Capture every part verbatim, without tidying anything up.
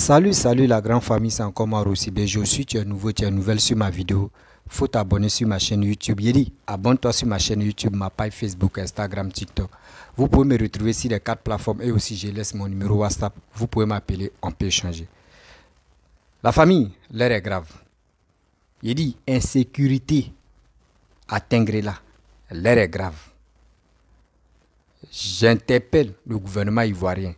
Salut, salut la grande famille, c'est encore moi Rossi B. Je suis, tu es nouveau, tu es nouvelle sur ma vidéo. Faut t'abonner sur ma chaîne YouTube. Yedi, abonne-toi sur ma chaîne YouTube, ma page Facebook, Instagram, TikTok. Vous pouvez me retrouver sur les quatre plateformes et aussi je laisse mon numéro WhatsApp. Vous pouvez m'appeler, on peut échanger. La famille, l'air est grave. Yedi, insécurité à Tengrela, l'air est grave. J'interpelle le gouvernement ivoirien.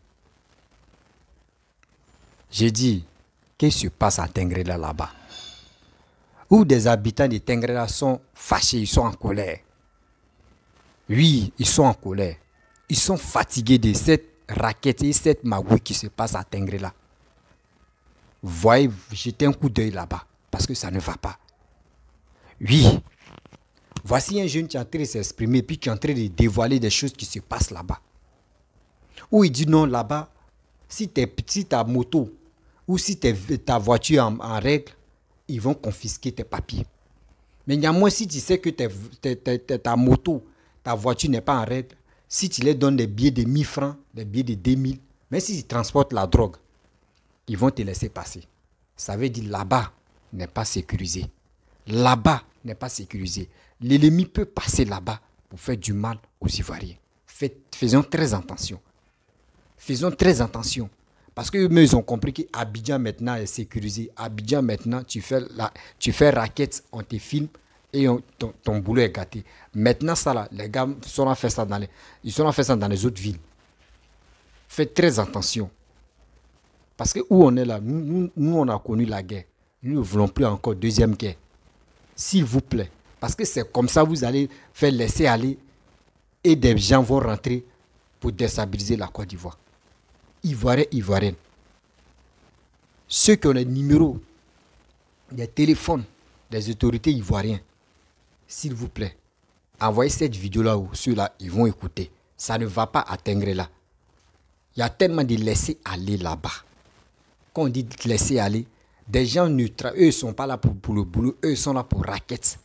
J'ai dit, qu'est-ce qui se passe à Tengrela là-bas? Où des habitants de Tengrela sont fâchés, ils sont en colère. Oui, ils sont en colère. Ils sont fatigués de cette raquette et cette magouille qui se passe à Tengrela. Voyez, jetez un coup d'œil là-bas, parce que ça ne va pas. Oui, voici un jeune qui est en train de s'exprimer, puis qui est en train de dévoiler des choses qui se passent là-bas. Où il dit non, là-bas, si, si ta moto ou si ta voiture en, en règle, ils vont confisquer tes papiers. Mais néanmoins, si tu sais que tes, tes, tes, tes, ta moto, ta voiture n'est pas en règle, si tu les donnes des billets de mille francs, des billets de deux mille, même si tu transportes la drogue, ils vont te laisser passer. Ça veut dire là-bas n'est pas sécurisé. Là-bas n'est pas sécurisé. L'ennemi peut passer là-bas pour faire du mal aux Ivoiriens. Fait, faisons très attention. Faisons très attention. Parce qu'eux, ils ont compris qu'Abidjan maintenant est sécurisé. Abidjan maintenant, tu fais, la, tu fais raquette, on te filme et on, ton, ton boulot est gâté. Maintenant, ça là, les gars sont en fait ça dans les, ils sont en fait ça dans les autres villes. Faites très attention. Parce que où on est là, nous, nous, nous on a connu la guerre. Nous ne voulons plus encore deuxième guerre. S'il vous plaît. Parce que c'est comme ça que vous allez faire laisser aller et des gens vont rentrer pour déstabiliser la Côte d'Ivoire. Ivoiriens, Ivoiriennes. Ceux qui ont les numéros, des téléphones des autorités ivoiriennes, s'il vous plaît, envoyez cette vidéo-là où ceux-là, ils vont écouter. Ça ne va pas à Tengrela. Il y a tellement de laisser aller là-bas. Quand on dit de laisser aller, des gens neutres, eux, ils ne sont pas là pour, pour le boulot, eux, ils sont là pour raquettes.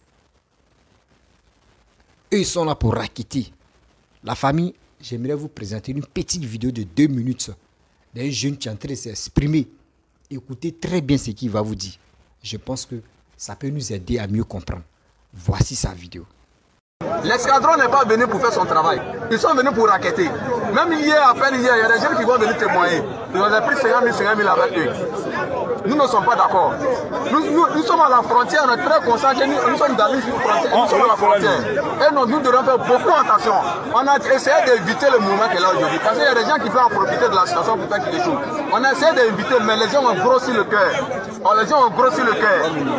Eux, ils sont là pour raqueter. La famille, j'aimerais vous présenter une petite vidéo de deux minutes d'un jeune qui est en train de s'exprimer. Écoutez très bien ce qu'il va vous dire. Je pense que ça peut nous aider à mieux comprendre. Voici sa vidéo. L'escadron n'est pas venu pour faire son travail. Ils sont venus pour raqueter. Même hier, à peine hier, il y a des gens qui vont venir témoigner. Ils ont pris cinquante mille, cinquante mille avec eux. Nous ne sommes pas d'accord. Nous, nous, nous sommes à la frontière, on est très concentrés. Nous, nous sommes dans une frontière. Nous sommes à la frontière. Et nous, nous devons faire beaucoup attention. On a essayé d'éviter le mouvement qui est là aujourd'hui. Parce qu'il y a des gens qui veulent en profiter de la situation pour faire quelque chose. On a essayé d'éviter, mais les gens ont grossi le cœur. Les gens ont grossi le cœur.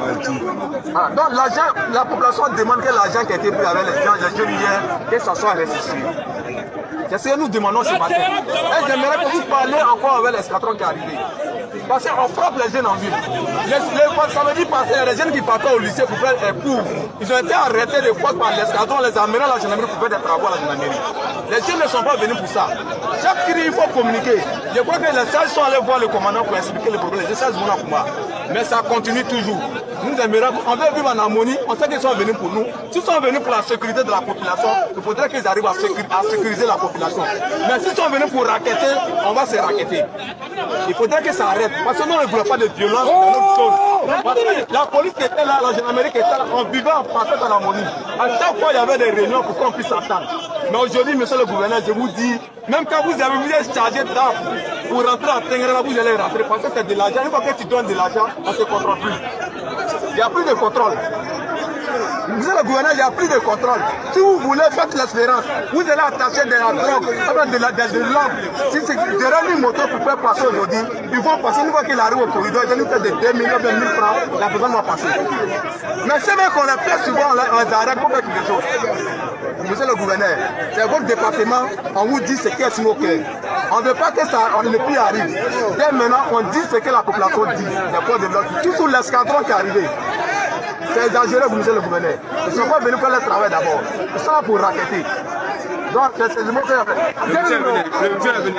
Ah, donc l'argent, la population demande que l'argent qui a été pris avec les gens, les jeunes hier, que ça soit restitué. C'est ce que nous demandons ce matin. Et j'aimerais que vous parliez encore avec l'escadron qui est arrivé. Parce qu'on frappe les jeunes en ville. Les, les samedi passé, il y a des jeunes qui partaient au lycée pour faire un cours. Ils ont été arrêtés de fois par l'escadron, les amenés à la gendarmerie pour faire des travaux à la gendarmerie. Les jeunes ne sont pas venus pour ça. Chaque cri, il faut communiquer. Je crois que les sages sont allés voir le commandant pour expliquer le problème. Les sages vont à combat. Mais ça continue toujours. Nous aimerions, on veut vivre en harmonie, on sait qu'ils sont venus pour nous. S'ils sont venus pour la sécurité de la population, il faudrait qu'ils arrivent à, sécur à sécuriser la population. Mais s'ils sont venus pour raqueter, on va se raqueter. Il faudrait que ça arrête. Parce que nous ne voulons pas de violence dans notre zone. Parce que la police qui était là, la gendarmerie qui était là, on vivait en parfaite harmonie. À chaque fois, il y avait des réunions pour qu'on puisse s'entendre. Mais aujourd'hui, monsieur le gouverneur, je vous dis, même quand vous avez vous êtes chargé d'armes pour rentrer à Tengrela, vous allez rentrer parce que c'est de l'argent. Une fois que tu donnes de l'argent, on ne se contrôle plus. Il n'y a plus de contrôle. Monsieur le gouverneur, il n'y a plus de contrôle. Si vous voulez faire l'espérance, vous allez attacher de la drogue, de la de, de l'homme. Si c'est derrière une moto pour faire passer aujourd'hui, ils vont passer. Une fois qu'il arrive au corridor, il va nous faire de deux mille, de mille francs, la personne va passer. Mais c'est vrai qu'on les fait souvent, on les arrête pour faire quelque chose. Monsieur le gouverneur, c'est votre département, on vous dit ce qui est sur nos cœurs. On ne veut pas que ça ne plus arrive. Dès maintenant, on dit ce que la population dit. Les points de l'ordre. Tout sur l'escadron qui est arrivé. C'est exagéré, vous, monsieur le gouverneur. Ils ne sont pas venus faire le travail d'abord. Ils sont là pour raqueter. Donc, c'est le mot que j'ai fait. Je viens de venir. Je viens de venir.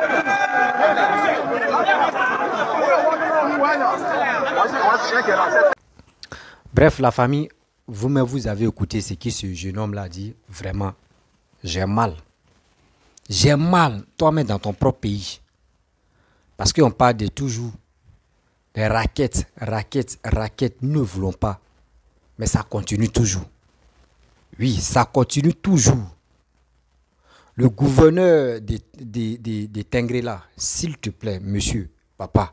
Bref, la famille, vous-même, vous avez écouté ce que ce jeune homme-là a dit. Vraiment, j'ai mal. J'ai mal, toi-même, dans ton propre pays. Parce qu'on parle de toujours Les raquettes, raquettes, raquettes, nous ne voulons pas. Mais ça continue toujours. Oui, ça continue toujours. Le gouverneur de, de, de, de Tengrela, s'il te plaît, monsieur, papa,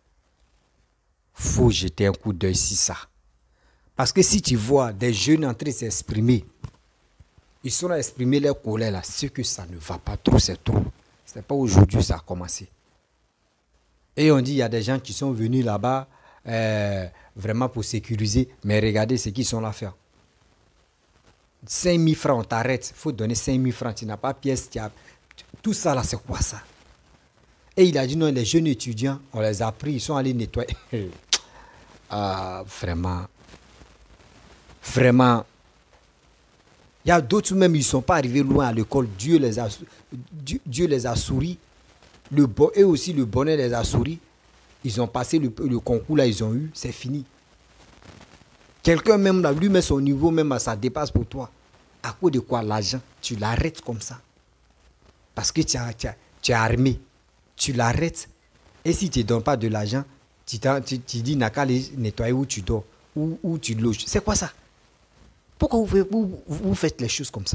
faut jeter un coup d'œil sur ça. Parce que si tu vois des jeunes en train de s'exprimer, ils sont là à exprimer leur colère là, c'est que ça ne va pas trop, c'est trop. Ce n'est pas aujourd'hui que ça a commencé. Et on dit, il y a des gens qui sont venus là-bas euh, vraiment pour sécuriser, mais regardez ce qu'ils sont là à faire. cinq mille francs, on t'arrête, il faut donner cinq mille francs, tu n'as pas pièce, tu as... tout ça là, c'est quoi ça? Et il a dit non, les jeunes étudiants, on les a pris, ils sont allés nettoyer. Ah, vraiment, vraiment. Il y a d'autres même, ils ne sont pas arrivés loin à l'école, Dieu les a, Dieu, Dieu les a souri, le bon, eux aussi le bonheur les a souri. Ils ont passé le, le concours là, ils ont eu, c'est fini. Quelqu'un même là, lui met son niveau, même ça dépasse pour toi. À cause de quoi l'argent, tu l'arrêtes comme ça. Parce que tu, as, tu, as, tu es armé. Tu l'arrêtes. Et si tu ne donnes pas de l'argent, tu, tu, tu dis n'a qu'à les nettoyer où tu dors, où, où tu loges. C'est quoi ça? Pourquoi vous, vous, vous faites les choses comme ça?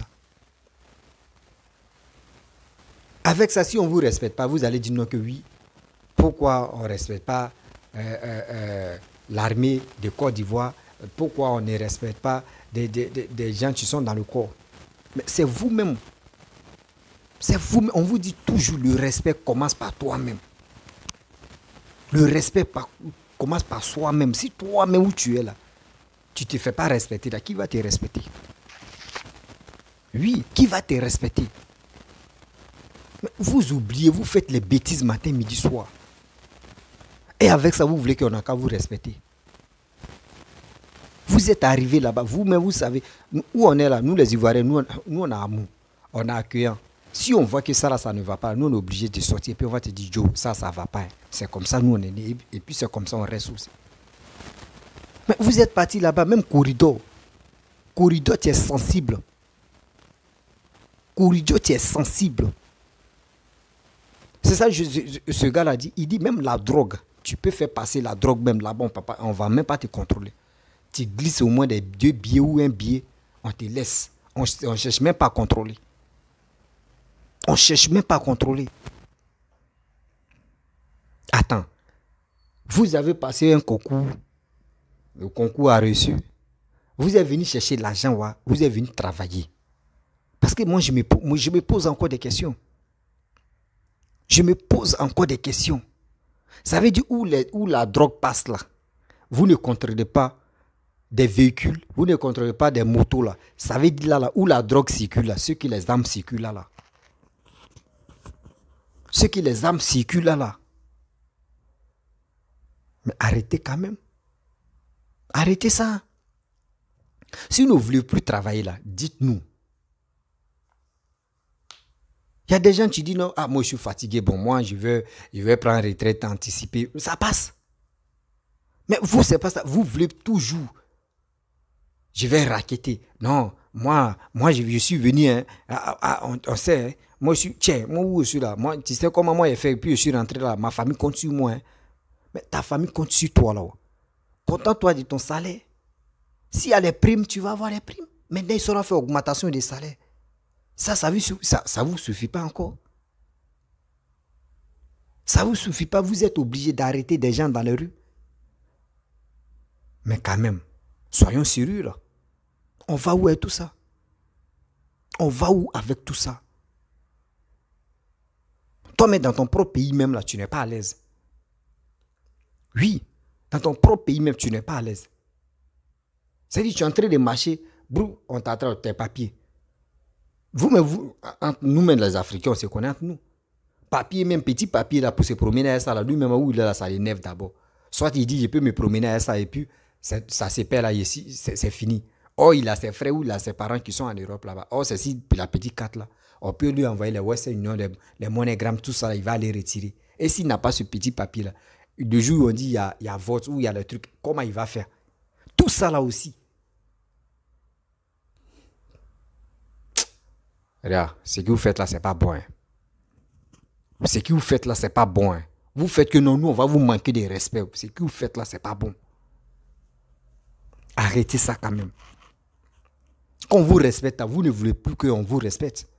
Avec ça, si on ne vous respecte pas, vous allez dire non que oui. Pourquoi on ne respecte pas euh, euh, euh, l'armée de Côte d'Ivoire? Pourquoi on ne respecte pas des, des, des, des gens qui sont dans le corps? Mais c'est vous-même. C'est vous-même. On vous dit toujours le respect commence par toi-même. Le respect par, commence par soi-même. Si toi-même où tu es là, tu ne te fais pas respecter, là, qui va te respecter? Oui, qui va te respecter? Mais vous oubliez, vous faites les bêtises matin, midi, soir. Et avec ça, vous voulez qu'on n'a qu'à vous respecter. Vous êtes arrivé là-bas, vous-même, vous savez, où on est là, nous les Ivoiriens, nous, nous on a amour, on a accueillant. Si on voit que ça là, ça ne va pas, nous on est obligé de sortir, et puis on va te dire, Joe, ça, ça ne va pas. C'est comme ça, nous on est nés, et puis c'est comme ça, on reste aussi. Mais vous êtes parti là-bas, même corridor. Corridor, tu es sensible. Corridor, tu es sensible. C'est ça, je, je, ce gars-là dit, il dit même la drogue, tu peux faire passer la drogue même là-bas, on ne va même pas te contrôler. Tu glisses au moins des deux billets ou un billet, on te laisse. On ne cherche même pas à contrôler. On ne cherche même pas à contrôler. Attends, vous avez passé un concours, le concours a reçu, vous êtes venu chercher l'argent, vous êtes venu travailler. Parce que moi je, me, moi, je me pose encore des questions. Je me pose encore des questions. Ça veut dire où, les, où la drogue passe là. Vous ne contrôlez pas des véhicules, vous ne contrôlez pas des motos là. Ça veut dire là, là où la drogue circule là, ceux qui les armes circulent là là. Ceux qui les armes circulent là là. Mais arrêtez quand même. Arrêtez ça. Si vous ne voulez plus travailler là, dites-nous. Il y a des gens qui disent non, ah moi je suis fatigué, bon moi je veux, je veux prendre retraite anticipée. Ça passe. Mais vous, c'est pas ça. Vous voulez toujours. Je vais raqueter. Non, moi, moi je, je suis venu, hein, à, à, on, on sait, hein, moi je suis, tiens, moi où je suis là, moi, tu sais comment moi j'ai fait, puis je suis rentré là, ma famille compte sur moi. Hein. Mais ta famille compte sur toi là. Contente-toi de ton salaire. S'il y a les primes, tu vas avoir les primes. Maintenant, ils seront fait augmentation des salaires. Ça, ça ne ça, ça vous suffit pas encore. Ça ne vous suffit pas, vous êtes obligé d'arrêter des gens dans les rues. Mais quand même, soyons sérieux là. On va où avec tout ça? On va où avec tout ça? Toi, mais dans ton propre pays même là, tu n'es pas à l'aise. Oui, dans ton propre pays même, tu n'es pas à l'aise. C'est-à-dire, tu es en train de marcher, brou, on t'attrape tes papiers. Vous, mais vous, nous-mêmes les Africains, on se connaît entre nous. Papier, même petit papier là, pour se promener à ça, là, lui-même où il est là, ça l'énerve d'abord. Soit il dit, je peux me promener à ça, et puis ça se perd là, ici, c'est fini. Or, il a ses frères ou il a ses parents qui sont en Europe là-bas. Or, c'est si la petite carte là, on peut lui envoyer les Western Union, les, les MoneyGram, tout ça, là, il va les retirer. Et s'il n'a pas ce petit papier là, le jour où on dit il y a, il y a vote ou il y a le truc, comment il va faire? Tout ça là aussi. Regarde, ce que vous faites là, c'est pas bon. Hein. Ce que vous faites là, c'est pas bon. Hein. Vous faites que non, nous, on va vous manquer de respect. Ce que vous faites là, c'est pas bon. Arrêtez ça quand même. Quand on vous respecte, vous ne voulez plus qu'on vous respecte.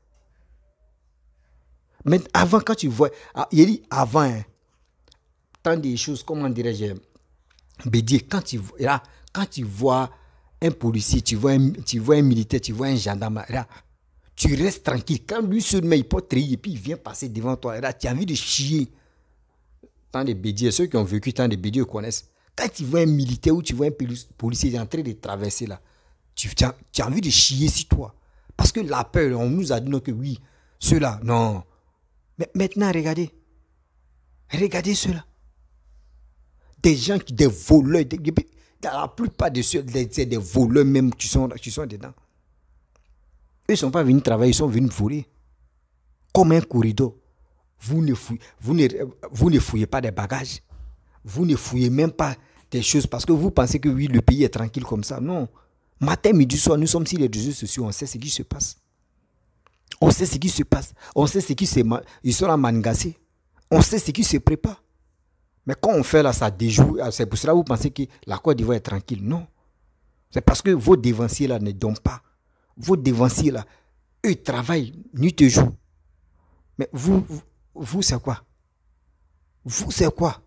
Mais avant, quand tu vois... Il dit avant, hein, tant des choses, comment dirais-je, Bédier, quand tu, là, quand tu vois un policier, tu vois un, tu vois un militaire, tu vois un gendarme, là, tu restes tranquille. Quand lui seulement il porte et puis il vient passer devant toi, là, tu as envie de chier. Tant de Bédier, ceux qui ont vécu tant de Bédier connaissent. Quand tu vois un militaire ou tu vois un policier en train de traverser là, tu, tu, as, tu as envie de chier sur toi. Parce que la peur, on nous a dit non, que oui, ceux-là, non. Mais maintenant, regardez. Regardez ceux-là. Des gens qui, des voleurs, des, dans la plupart de ceux, des, des voleurs même qui sont, qui sont dedans. Eux ne sont pas venus travailler, ils sont venus voler. Comme un corridor. Vous ne, fouillez, vous, ne, vous ne fouillez pas des bagages. Vous ne fouillez même pas des choses parce que vous pensez que oui, le pays est tranquille comme ça. Non. Matin, midi, soir, nous sommes sur les réseaux sociaux, on sait ce qui se passe. On sait ce qui se passe. On sait ce qui se... Ils sont à Mangassé. On sait ce qui se prépare. Mais quand on fait là, ça déjoue. C'est pour cela que vous pensez que la Côte d'Ivoire est tranquille. Non. C'est parce que vos dévanciers là ne donnent pas. Vos dévanciers là, eux, ils travaillent nuit et jour. Mais vous, vous, vous c'est quoi? Vous, c'est quoi?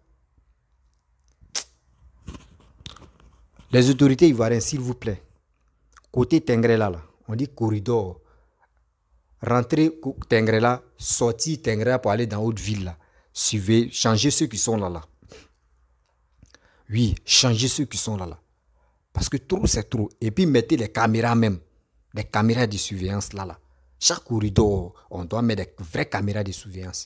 Les autorités ivoiriennes, s'il vous plaît, côté Tengrela, là, on dit corridor. Rentrez Tengrela, sortir Tengrela pour aller dans haute ville là. Suivez, changez ceux qui sont là là. Oui, changez ceux qui sont là là. Parce que trop c'est trop. Et puis mettez les caméras même. Des caméras de surveillance là là. Chaque corridor, on doit mettre des vraies caméras de surveillance.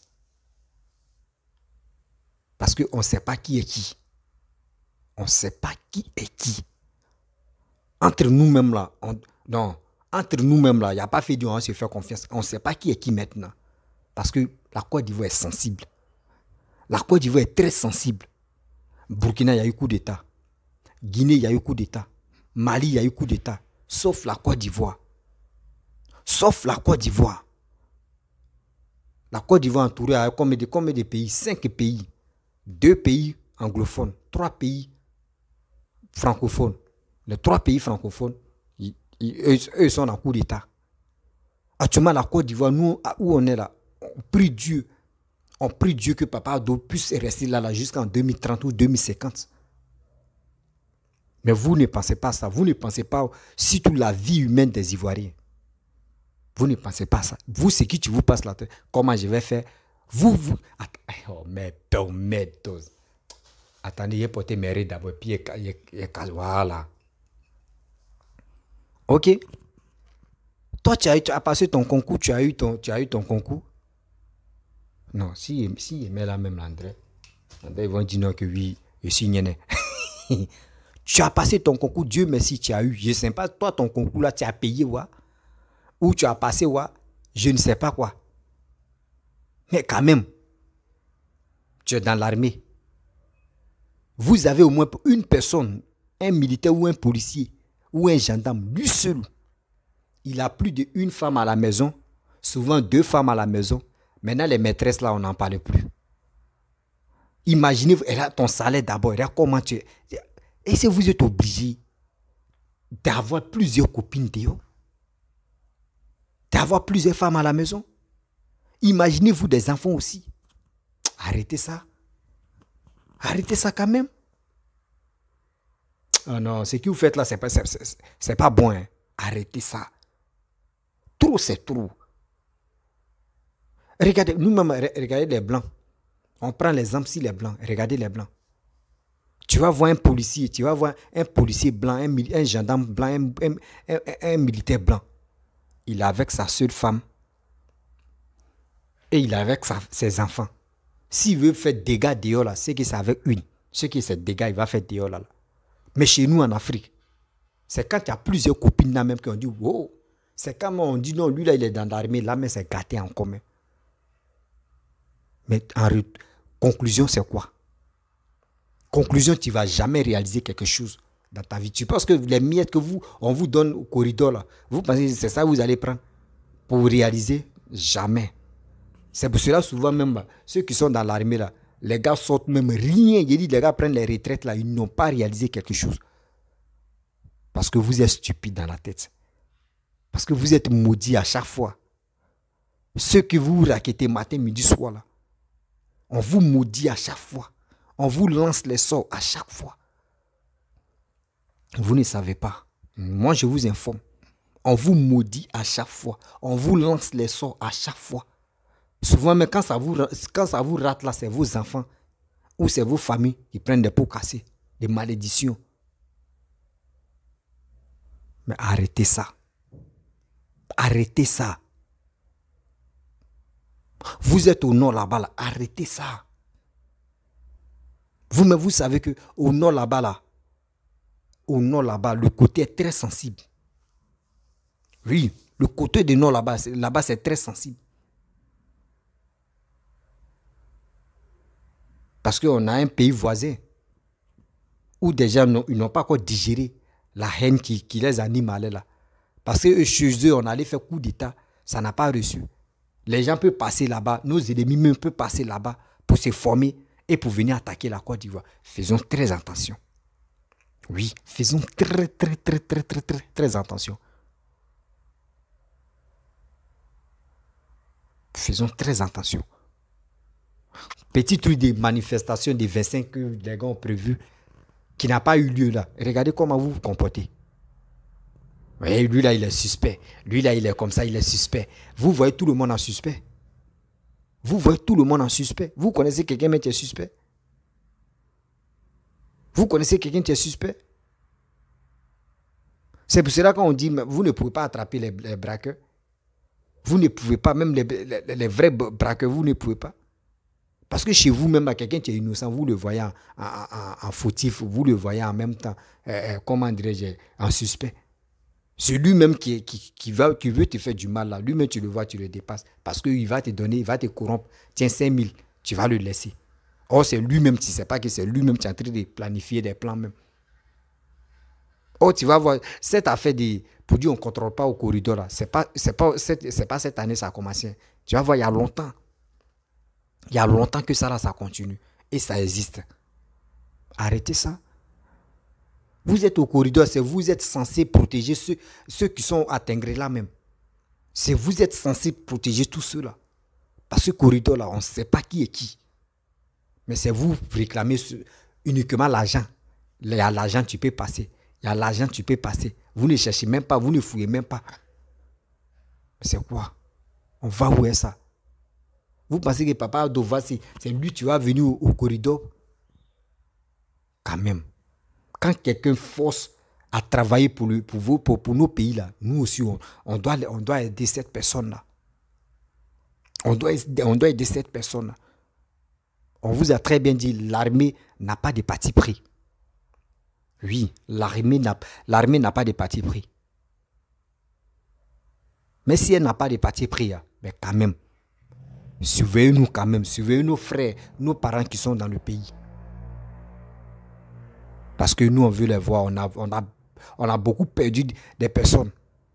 Parce qu'on ne sait pas qui est qui. On ne sait pas qui est qui. Entre nous-mêmes là, on, non, entre nous-mêmes là, il n'y a pas fait du on se fait confiance. On ne sait pas qui est qui maintenant. Parce que la Côte d'Ivoire est sensible. La Côte d'Ivoire est très sensible. Burkina, il y a eu coup d'État. Guinée, il y a eu coup d'État. Mali, il y a eu coup d'État. Sauf la Côte d'Ivoire. Sauf la Côte d'Ivoire. La Côte d'Ivoire entourée à combien de, combien de pays? Cinq pays. Deux pays anglophones. Trois pays francophones. Les trois pays francophones, ils, ils, eux, eux sont en coup d'État. Actuellement, la Côte d'Ivoire, nous, où on est là, on prie Dieu. On prie Dieu que Papa Ado puisse rester là, là jusqu'en deux mille trente ou deux mille cinquante. Mais vous ne pensez pas ça. Vous ne pensez pas surtout la vie humaine des Ivoiriens. Vous ne pensez pas ça. Vous, c'est qui tu vous passes la tête. Comment je vais faire? Vous, vous... Oh, mais, oh, mais, attendez, j'ai porté mes rides d'abord. Puis, voilà. Ok. Toi, tu as, tu as passé ton concours. Tu as eu ton, tu as eu ton concours. Non, si, si il met là même l'André, ils vont dire non que oui, je suis gêné. Tu as passé ton concours, Dieu merci, tu as eu. Je ne sais pas, toi, ton concours là, tu as payé, ouais. Ou tu as passé, ouais. Je ne sais pas quoi. Mais quand même, tu es dans l'armée. Vous avez au moins une personne, un militaire ou un policier, ou un gendarme, lui seul. Il a plus d'une femme à la maison, souvent deux femmes à la maison. Maintenant, les maîtresses, là, on n'en parle plus. Imaginez, elle a ton salaire d'abord, elle a comment tu... Et si vous êtes obligé d'avoir plusieurs copines, d'avoir plusieurs femmes à la maison, imaginez-vous des enfants aussi. Arrêtez ça. Arrêtez ça quand même. Oh non, ce que vous faites là, c'est pas, c'est, c'est, c'est pas bon. Hein. Arrêtez ça. Trop, c'est trop. Regardez, nous-mêmes, regardez les blancs. On prend l'exemple si les blancs. Regardez les blancs. Tu vas voir un policier, tu vas voir un policier blanc, un, un gendarme blanc, un, un, un, un militaire blanc. Il est avec sa seule femme. Et il est avec sa, ses enfants. S'il veut faire des dégâts dehors, là, c'est que c'est avec une. Ce qui est ces dégâts, il va faire dehors là, là. Mais chez nous en Afrique, c'est quand il y a plusieurs copines là même qui ont dit wow. C'est quand on dit non, lui là il est dans l'armée, là mais c'est gâté en commun. Mais en conclusion, c'est quoi? Conclusion, tu ne vas jamais réaliser quelque chose dans ta vie. Tu penses que les miettes que vous, on vous donne au corridor, là, vous pensez que c'est ça que vous allez prendre pour réaliser? Jamais. C'est pour cela, souvent même, ceux qui sont dans l'armée, là, Les gars sortent même rien. J'ai dit, les gars prennent les retraites là, ils n'ont pas réalisé quelque chose. Parce que vous êtes stupide dans la tête. Parce que vous êtes maudits à chaque fois. Ceux que vous raquettez matin, midi, soir là, on vous maudit à chaque fois. On vous lance les sorts à chaque fois. Vous ne savez pas. Moi, je vous informe. On vous maudit à chaque fois. On vous lance les sorts à chaque fois. Souvent, mais quand ça vous, quand ça vous rate là, c'est vos enfants ou c'est vos familles qui prennent des pots cassés, des malédictions. Mais arrêtez ça. Arrêtez ça. Vous êtes au nord là-bas, là. Arrêtez ça. Vous-même, vous savez que au nord là-bas, là, au nord là-bas, le côté est très sensible. Oui, le côté du nord là-bas, là-bas, c'est très sensible. Parce qu'on a un pays voisin où déjà ils n'ont pas encore digéré la haine qui, qui les anime à aller là. Parce que chez eux, on allait faire coup d'État, ça n'a pas reçu. Les gens peuvent passer là-bas, nos ennemis même peuvent passer là-bas pour se former et pour venir attaquer la Côte d'Ivoire. Faisons très attention. Oui, faisons très, très, très, très, très, très, très attention. Faisons très attention. Petit truc de manifestation des vingt-cinq que les gars ont prévu, qui n'a pas eu lieu là. Regardez comment vous vous comportez. Oui, lui là, il est suspect. Lui là, il est comme ça, il est suspect. Vous voyez tout le monde en suspect. Vous voyez tout le monde en suspect. Vous connaissez quelqu'un mais qui est suspect? Vous connaissez quelqu'un qui est suspect? C'est pour cela qu'on dit, vous ne pouvez pas attraper les, les braqueurs. Vous ne pouvez pas, même les, les, les vrais braqueurs, vous ne pouvez pas. Parce que chez vous, même à quelqu'un qui est innocent, vous le voyez en, en, en, en fautif, vous le voyez en même temps, euh, comment dirais-je, en suspect. C'est lui-même qui, qui, qui, va, qui veut te faire du mal là. Lui-même, tu le vois, tu le dépasses. Parce qu'il va te donner, il va te corrompre. Tiens, cinq mille, tu vas le laisser. Or, c'est lui-même, tu ne sais pas que c'est lui-même qui est en train de planifier des plans même. Or, tu vas voir, cette affaire de, pour dire on ne contrôle pas au corridor là, c'est pas, c'est pas, c'est, c'est pas cette année ça a commencé. Tu vas voir, il y a longtemps. Il y a longtemps que ça là, ça continue. Et ça existe. Arrêtez ça. Vous êtes au corridor, c'est vous êtes censé protéger ceux, ceux qui sont à Tengré là même. C'est vous êtes censé protéger tous ceux-là. Parce que ce corridor là, on ne sait pas qui est qui. Mais c'est vous réclamez ce, uniquement l'argent. Il y a l'argent, tu peux passer. Il y a l'argent, tu peux passer. Vous ne cherchez même pas, vous ne fouillez même pas. C'est quoi? On va où est ça? Vous pensez que Papa Adova, c'est lui tu vas venir au, au corridor? Quand même. Quand quelqu'un force à travailler pour, le, pour, vous, pour, pour nos pays, là, nous aussi, on, on, doit, on doit aider cette personne-là. On doit, on doit aider cette personne-là. On vous a très bien dit, l'armée n'a pas de parti pris. Oui, l'armée n'a l'armée n'a pas de parti pris. Mais si elle n'a pas de parti pris, mais quand même, surveillez-nous quand même, surveillez nos frères, nos parents qui sont dans le pays. Parce que nous, on veut les voir. On a, on a, on a beaucoup perdu des personnes.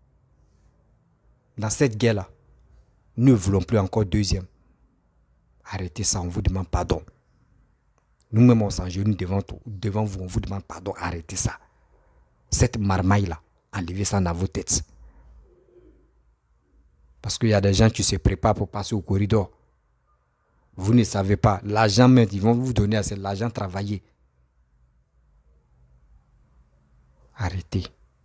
Dans cette guerre-là, nous ne voulons plus encore deuxième. Arrêtez ça, on vous demande pardon. Nous-mêmes, on s'engenouille devant, devant vous, on vous demande pardon. Arrêtez ça. Cette marmaille-là, enlevez ça dans vos têtes. Parce qu'il y a des gens qui se préparent pour passer au corridor. Vous ne savez pas. L'argent, même, ils vont vous donner assez l'argent travaillé. Arrêtez.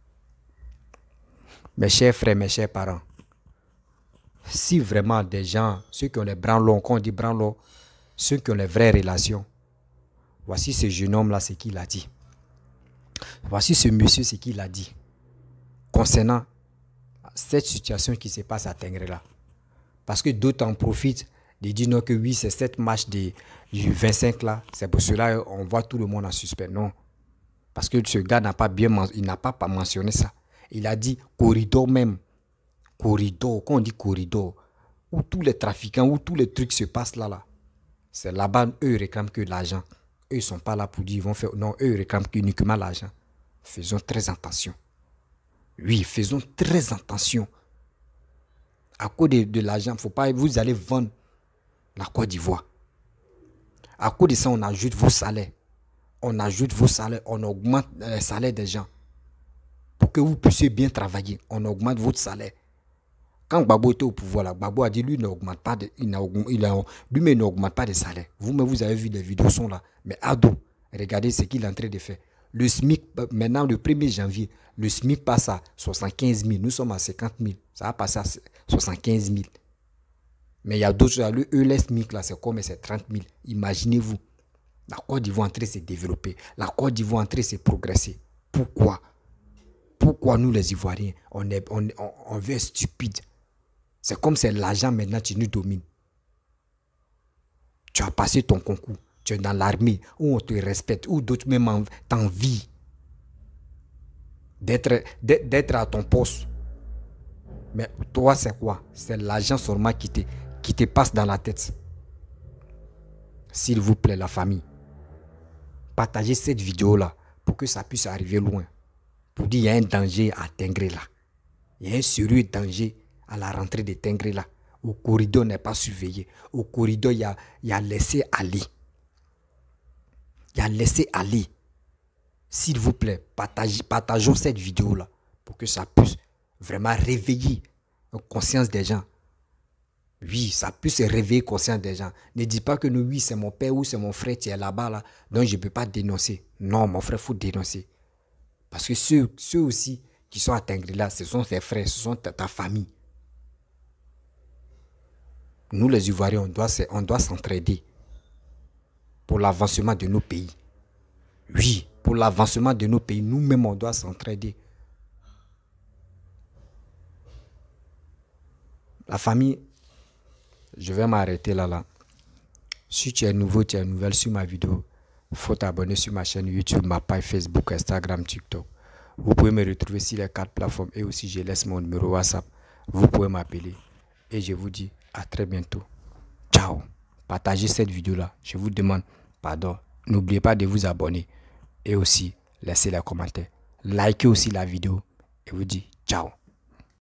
Mes chers frères, mes chers parents, si vraiment des gens, ceux qui ont les bras longs, quand on dit bras longs, ceux qui ont les vraies relations, voici ce jeune homme-là, ce qu'il a dit. Voici ce monsieur, ce qu'il a dit. Concernant cette situation qui se passe à Tengré-là. Parce que d'autres en profitent de dire non, que oui, c'est cette marche de, du vingt-cinq là, c'est pour cela qu'on voit tout le monde en suspect. Non. Parce que ce gars n'a pas bien il n'a pas, pas mentionné ça. Il a dit corridor même. Corridor, quand on dit corridor, où tous les trafiquants, où tous les trucs se passent là, là. C'est là-bas, eux, ils réclament que l'argent. Eux, ils ne sont pas là pour dire, ils vont faire. Non, eux, ils réclament uniquement l'argent. Faisons très attention. Oui, faisons très attention. À cause de, de l'argent, faut pas, vous allez vendre la Côte d'Ivoire. À cause de ça, on ajoute vos salaires. On ajoute vos salaires, on augmente les salaires des gens. Pour que vous puissiez bien travailler, on augmente votre salaire. Quand Gbagbo était au pouvoir, là, Gbagbo a dit lui n'augmente pas de, il il a, lui-même n'augmente pas de salaire. Vous-même, vous avez vu les vidéos sont là. Mais Ado, regardez ce qu'il est en train de faire. Le SMIC, maintenant, le premier janvier, le SMIC passe à soixante-quinze mille. Nous sommes à cinquante mille. Ça va passer à soixante-quinze mille. Mais il y a d'autres choses. Eux, les SMIC, là, c'est comme c'est trente mille. Imaginez-vous. La Côte d'Ivoire est en train de se développer. La Côte d'Ivoire est en train de se progresser. Pourquoi? Pourquoi nous, les Ivoiriens, on, est, on, on, on veut être stupide? C'est comme c'est l'argent maintenant qui nous domine. Tu as passé ton concours. Tu es dans l'armée où on te respecte, où d'autres même t'envient d'être, d'être à ton poste. Mais toi, c'est quoi? C'est l'argent seulement qui te, qui te passe dans la tête. S'il vous plaît, la famille, partagez cette vidéo-là pour que ça puisse arriver loin. Pour dire qu'il y a un danger à Tengrela. Il y a un sérieux danger à la rentrée de Tengrela. Au corridor n'est pas surveillé. Au corridor, il y a, il y a laissé aller. Il y a laissé aller. S'il vous plaît, partagez, partageons cette vidéo-là pour que ça puisse vraiment réveiller la conscience des gens. Oui, ça puisse réveiller la conscience des gens. Ne dis pas que nous, oui, c'est mon père ou c'est mon frère qui est là-bas, là, donc je ne peux pas dénoncer. Non, mon frère, il faut dénoncer. Parce que ceux, ceux aussi qui sont à Tengrela, ce sont tes frères, ce sont ta, ta famille. Nous, les Ivoiriens, on doit, on doit s'entraider pour l'avancement de nos pays. Oui, pour l'avancement de nos pays, nous-mêmes, on doit s'entraider. La famille, je vais m'arrêter là, là. Si tu es nouveau, tu es nouvelle sur ma vidéo, il faut t'abonner sur ma chaîne YouTube, ma page Facebook, Instagram, TikTok. Vous pouvez me retrouver sur les quatre plateformes et aussi je laisse mon numéro WhatsApp. Vous pouvez m'appeler. Et je vous dis à très bientôt. Ciao. Partagez cette vidéo-là. Je vous demande pardon. N'oubliez pas de vous abonner. Et aussi, laissez les commentaires. Likez aussi la vidéo. Et vous dis ciao.